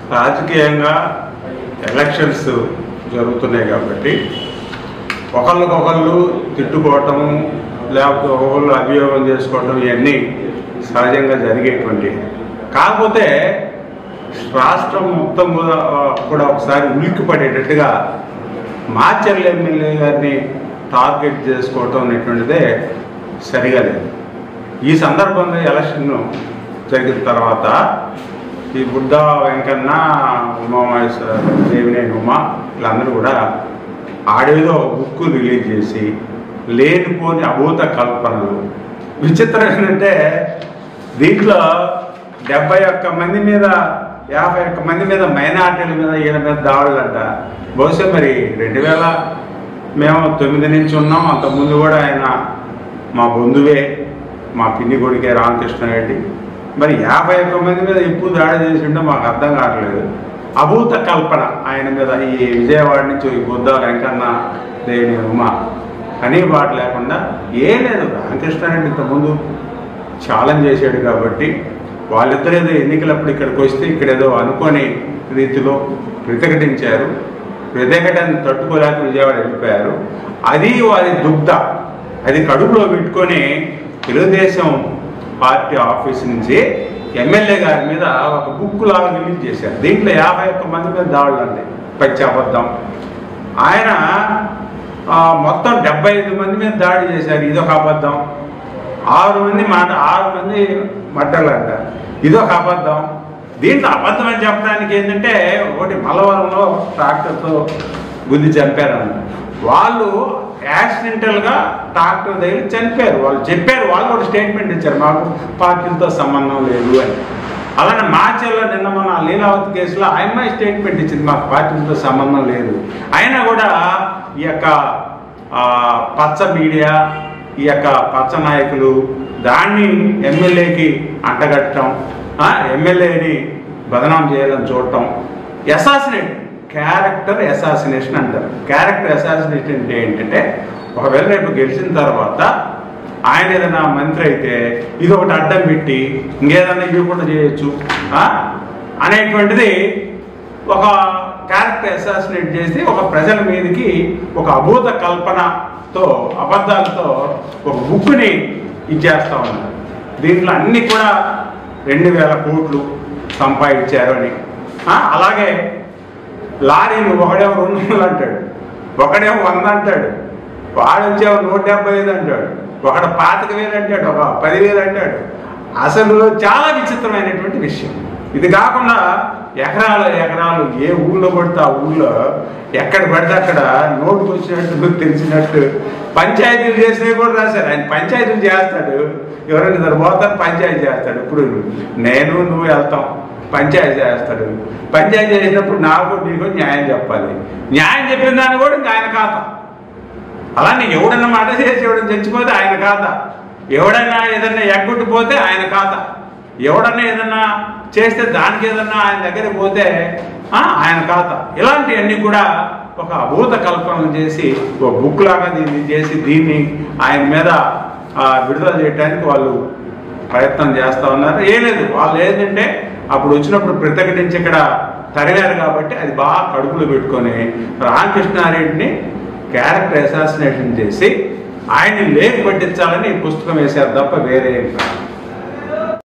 రాజకీయంగా ఎలక్షన్స్ జరుగుతున్నాయి కాబట్టి ఒకళ్ళకొకళ్ళు తిట్టుకోవటం లేకపోతే ఒకళ్ళు అభియోగం చేసుకోవటం ఇవన్నీ సహజంగా జరిగేటువంటి. కాకపోతే రాష్ట్రం మొత్తం కూడా ఒకసారి ఉలిక్కిపడేటట్టుగా మాచర్ల ఎమ్మెల్యే గారిని టార్గెట్ చేసుకోవటం అనేటువంటిదే సరిగా లేదు. ఈ సందర్భంగా ఎలక్షన్ జరిగిన తర్వాత ఈ బుద్ధా వెంకన్న దేవినేని ఉమా వీళ్ళందరూ కూడా ఆడేదో బుక్ రిలీజ్ చేసి లేనిపోని అభూత కల్పనలు. విచిత్రం ఏంటంటే దీంట్లో 71 మంది మీద 51 మంది మీద మైనార్టీల మీద ఈయన మీద దాడులు అంట. బహుశా మరి 2000 మేము 9 నుంచి ఉన్నాం. అంతకుముందు కూడా ఆయన మా బంధువే, మా పిన్ని కొడుకే రామకృష్ణారెడ్డి. మరి 51 మంది మీద ఎప్పుడు దాడి చేసిండో మాకు అర్థం కావట్లేదు. అభూత కల్పన ఆయన మీద. ఈ విజయవాడ నుంచి ఈ బుద్ధ వెంకన్న దేవినేని ఉమా అని బాట లేకుండా ఏం లేదు. రామకృష్ణారెడ్డి ఇంతకుముందు ఛాలెంజ్ చేశాడు కాబట్టి వాళ్ళిద్దరేదో ఎన్నికలప్పుడు ఇక్కడికి వస్తే ఇక్కడేదో అనుకోని రీతిలో ప్రతిఘటించారు. ప్రతిఘటన తట్టుకోలేక విజయవాడ వెళ్ళిపోయారు. అది వారి దుగ్ధ, అది కడుపులో పెట్టుకొని తెలుగుదేశం పార్టీ ఆఫీస్ నుంచి ఎమ్మెల్యే గారి మీద ఒక బుక్ లాగా రిలీజ్ చేశారు. దీంట్లో 51 మంది మీద దాడులు అండి, పచ్చి అబద్ధం. ఆయన మొత్తం 75 మంది మీద దాడి చేశారు, ఇదొక అబద్ధం. 6 మంది మడ్డలు అంట, ఇదొక అబద్ధం. దీంట్లో అబద్ధం అని చెప్పడానికి ఏంటంటే ఒకటి మల్లవరంలో ట్రాక్టర్తో గుద్ది చంపారన్న. వాళ్ళు యాక్సిడెంటల్గా ట్రాక్టర్ దగ్గర చనిపోయారు. వాళ్ళు చెప్పారు, వాళ్ళు కూడా స్టేట్మెంట్ ఇచ్చారు, మాకు పార్టీలతో సంబంధం లేదు అని. అలానే మాచర్ల నిన్న మన లీలావతి కేసులో ఆయన స్టేట్మెంట్ ఇచ్చింది, మాకు పార్టీలతో సంబంధం లేదు. అయినా కూడా ఈ యొక్క పచ్చ మీడియా, ఈ యొక్క పచ్చ నాయకులు దాన్ని ఎమ్మెల్యేకి అంటగట్టడం, ఎమ్మెల్యేని బదనాం చేయాలని చూడటం, అసాసినేట్, క్యారెక్టర్ అసాసినేషన్ అంటారు. క్యారెక్టర్ అసాసినేషన్ అంటే ఏంటంటే ఒకవేళ రేపు గెలిచిన తర్వాత ఆయన ఏదైనా మంత్రి అయితే ఇది ఒకటి అడ్డం పెట్టి ఇంకేదన్నా ఇవ్వకుండా చేయొచ్చు అనేటువంటిది ఒక క్యారెక్టర్ అసాసినేట్ చేసి ఒక ప్రజల మీదకి ఒక అభూత కల్పనతో అబద్ధాలతో ఒక బుక్ని ఇచ్చేస్తా ఉన్నారు. దీంట్లో అన్నీ కూడా 2000 కోట్లు సంపాదించారు అని. అలాగే లారీలు ఒకడేమో 200 అంటాడు, ఒకడేమో 100 అంటాడు, వాడొచ్చేమో 175 అంటాడు, ఒకడు 25,000 అంటాడు, ఒక 10,000 అంటాడు. అసలు చాలా విచిత్రమైనటువంటి విషయం. ఇది కాకుండా ఎకరాలు ఏ ఊళ్ళో పడితే ఆ ఊళ్ళో ఎక్కడ పడితే అక్కడ నోటుకు వచ్చినట్టు తెలిసినట్టు పంచాయతీలు చేసినవి కూడా రాశారు. ఆయన పంచాయతీలు చేస్తాడు, ఎవరైనా ఇద్దరు పోతారు పంచాయతీ చేస్తాడు. ఇప్పుడు నువ్వు వెళ్తాం పంచాయతీ చేస్తాడు. పంచాయతీ చేసినప్పుడు నాకు నీకు న్యాయం చెప్పాలి. న్యాయం చెప్పిన దాన్ని కూడా ఇంకా ఆయన ఖాతా. అలానే ఎవడన్నా మాట చేసి ఎవడన్నా చచ్చిపోతే ఆయన ఖాతా, ఎవడన్నా ఏదన్నా ఎగ్గొట్టిపోతే ఆయన ఖాతా, ఎవడన్నా ఏదన్నా చేస్తే దానికి ఏదన్నా ఆయన దగ్గరికి పోతే ఆయన ఖాతా. ఇలాంటివన్నీ కూడా ఒక అభూత కల్పనలు చేసి ఒక బుక్ లాగా దీన్ని చేసి దీన్ని ఆయన మీద విడుదల చేయడానికి వాళ్ళు ప్రయత్నం చేస్తూ ఉన్నారు. ఏం లేదు, వాళ్ళు ఏంటంటే అప్పుడు వచ్చినప్పుడు ప్రతిఘటించి ఇక్కడ తరిగారు కాబట్టి అది బాగా కడుపులో పెట్టుకొని రామకృష్ణారెడ్డిని క్యారెక్టర్ అసాసినేషన్ చేసి ఆయన్ని లేపు పట్టించాలని పుస్తకం వేశారు తప్ప వేరే ఏం కాదు.